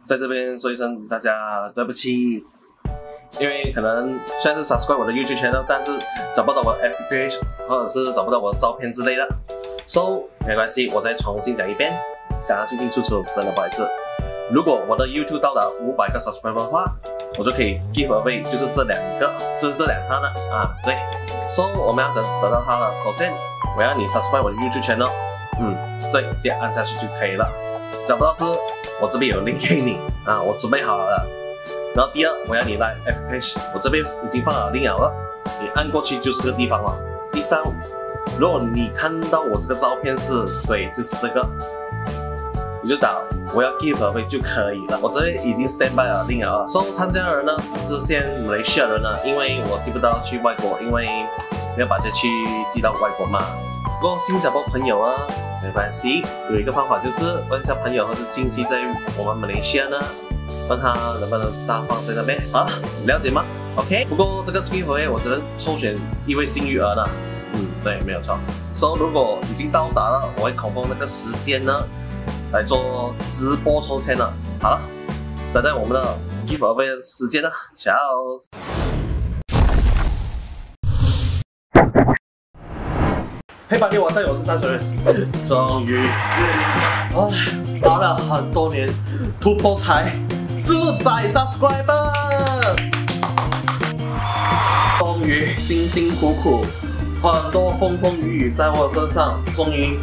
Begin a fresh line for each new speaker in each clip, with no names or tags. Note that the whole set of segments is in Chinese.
在这边说一声大家对不起，因为可能虽然是 subscribe 我的 YouTube channel， 但是找不到我的 FB page， 或者是找不到我的照片之类的 ，so 没关系，我再重新讲一遍，想要清清楚楚，真的不好意思。如果我的 YouTube 到达500个 subscriber 的话，我就可以 give away， 就是这两摊了啊，对。So 我们要怎得到它了？首先我要你 subscribe 我的 YouTube channel， 对，直接按下去就可以了。找不到是，我这边有 link 给你啊，我准备好了。然后第二，我要你来 FB page， 我这边已经放了 link 了，你按过去就是这个地方了。第三，如果你看到我这个照片是对，就是这个，你就打我要 give away 就可以了。我这边已经 stand by 了 link 了。所以参加的人呢，只是先马来西亚人呢，因为我寄不到去外国，因为没有把这去寄到外国嘛。不过新加坡朋友啊，没关系，有一个方法就是问一下朋友或者亲戚在我们马来西亚呢，问他能不能大放在那边啊，了解吗 ？OK。不过这个 giveaway 我只能抽选一位幸运儿了。对，没有错。所以如果已经到达了，我会confirm那个时间呢，来做直播抽签了。好了，等待我们的 giveaway 的时间了 ，Ciao。黑板电玩战友是3岁的，终于，打了很多年，突破才400 subscriber， 终于辛辛苦苦，很多风风雨雨在我身上，终于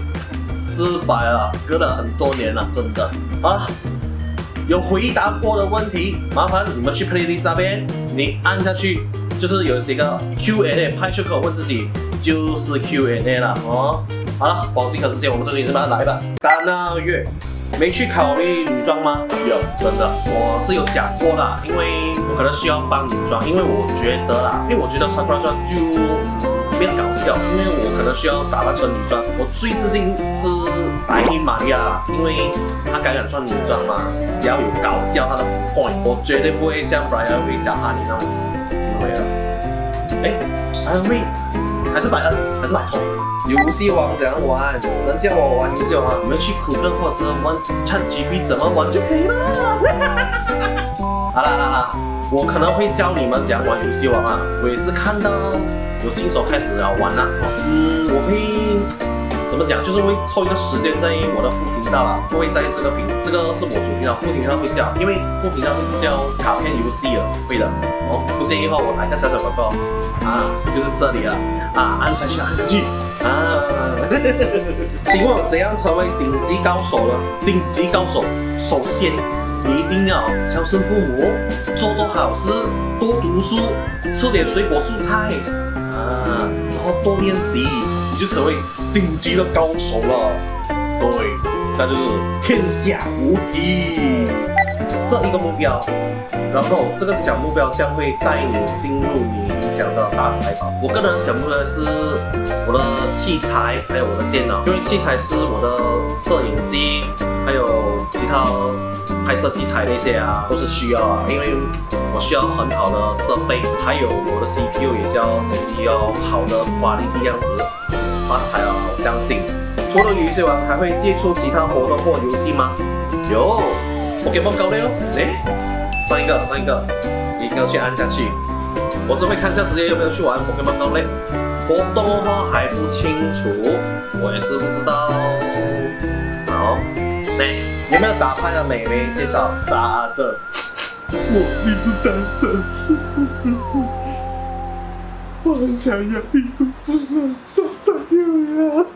400了，隔了很多年了，真的啊！有回答过的问题，麻烦你们去 playlist 那边，你按下去，就是有几个 Q&A， 拍出口问自己。就是 Q&A 了哦。好了，保尽的时间，我们这个也是马上来吧。3个月没去考虑女装吗？有，真的，我是有想过啦，因为我可能需要扮女装，因为我觉得啦，因为我觉得上班装就变搞笑，因为我可能需要打扮成女装。我最至今是白衣玛利亚啦，因为她敢穿女装嘛，比较有搞笑她的 point， 我绝对不会像 Brian 和小哈尼那种行为了。Brian 还是摆恩，还是摆头。游戏王怎样玩？能叫我玩游戏王吗？你们去谷歌或者是问 ChatGPT 怎么玩就可以了。好啦，我可能会教你们怎样玩游戏王啊。我也是看到有新手开始要玩啦。我会怎么讲？就是会抽一个时间在我的副频道啦，不会在这个这个是我主频道，副频道会叫，因为副频道是叫卡片游戏了，会的。不介意的话，我来个小广告啊，就是这里了。按下去啊！请问怎样成为顶级高手呢？顶级高手，首先你一定要孝顺父母，做好事，多读书，吃点水果蔬菜然后多练习，你就成为顶级的高手了。对，那就是天下无敌。设一个目标，然后这个小目标将会带你进入你理想的大财宝。我个人小目标是我的器材，还有我的电脑，因为器材是我的摄影机，还有其他拍摄器材那些啊，都是需要啊，因为我需要很好的设备，还有我的 CPU 也是要整机要好的华丽的样子，发财啊！我相信。除了游戏王，还会接触其他活动或游戏吗？有。Pokemon Go 了，上一个，一定要去按下去。我是会看一下时间有没有去玩 Pokemon Go 嘞。活动的话还不清楚，我也是不知道。好 ，next 有没有打牌的美眉介绍？打的，我一直单身，我很想要一个上有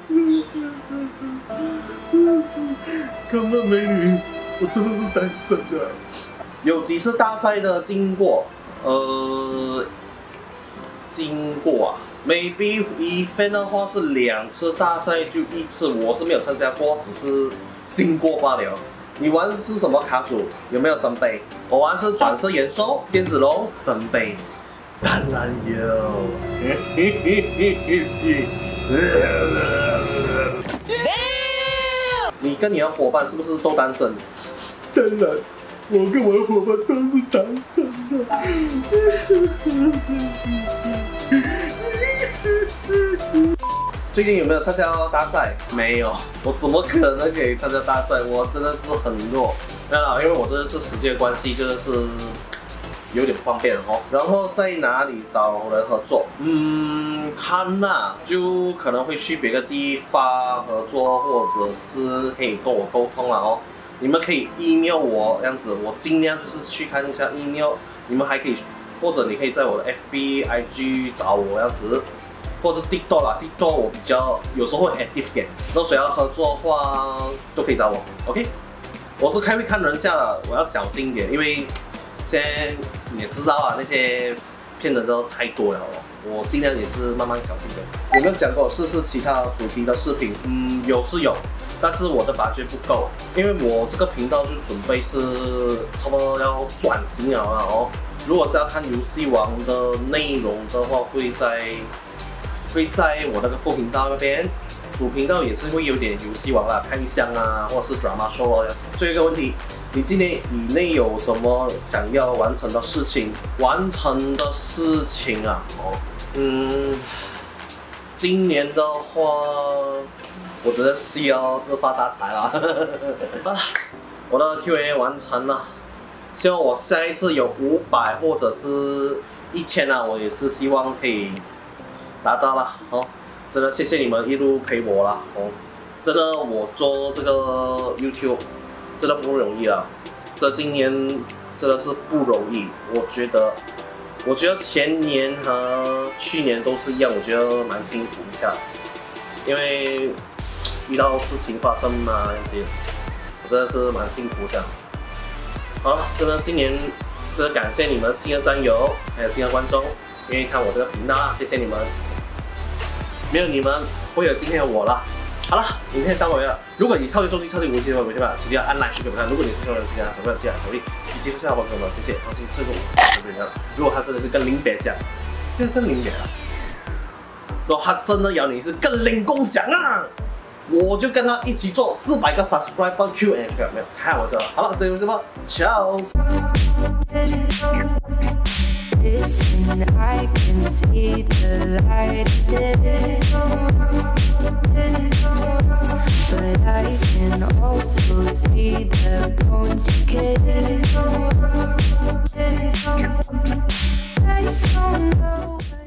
看到美女。我真的是单身的。有几次大赛的经过，maybe event 的话是2次大赛就1次，我是没有参加过，只是经过罢了。你玩的是什么卡组？有没有神杯？我玩的是转世元兽、电子龙、神杯，当然有。你跟你的伙伴是不是都单身？当然，我跟我的伙伴都是单身的。最近有没有参加大赛？没有，我怎么可能可以参加大赛？我真的是很弱。 那因为我这是时间关系，就是有点不方便哦。然后在哪里找人合作？看呐，就可能会去别的地方合作，或者是可以跟我沟通了哦。你们可以 email 我这样子，我尽量就是去看一下 email。你们还可以，或者你可以在我的 FB、IG 找我这样子，或者是 TikTok 啦 ，TikTok 我比较有时候会 active 点。如果谁要合作的话，都可以找我 ，OK？ 我是会看人下的，我要小心一点，因为现在你也知道啊，那些骗人的太多了哦。我尽量也是慢慢小心点。有没有想过试试其他主题的视频？有是有。但是我的budget不够，因为我这个频道就准备是差不多要转型了哦。如果是要看游戏王的内容的话，会在我那个副频道那边，主频道也是会有点游戏王啦、开箱啊，或者是 drama show 啊。最后一个问题，你今年以内有什么想要完成的事情？今年的话，我只是希望是发大财啦。我的 Q&A 完成了，希望我下一次有500或者是1000啊，我也是希望可以达到了哦。真的谢谢你们一路陪我啦哦，真的我做这个 YouTube 真的不容易啊，这今年真的是不容易，我觉得前年和去年都是一样，我觉得蛮辛苦一下，因为遇到事情发生嘛，这样子，我真的是蛮辛苦一下。好了，真的今年真的感谢你们新的战友，还有新的观众，愿意看我这个频道啊，谢谢你们，没有你们不会有今天的我了。好了，影片到尾了。如果你超级重击、超级无敌的话，记得要按 like 去给我看。如果你是新人，记得手上记得鼓励，以及分享我朋友们，谢谢。放心，最后如果他真的是跟林北讲，跟林北啊，如果他真的要你是跟林公讲啊，我就跟他一起做400个 subscriber Q&A， 没有开玩笑。好了，等于什么 ？Ciao。I can see the light but I can also see the bones decay. I don't know.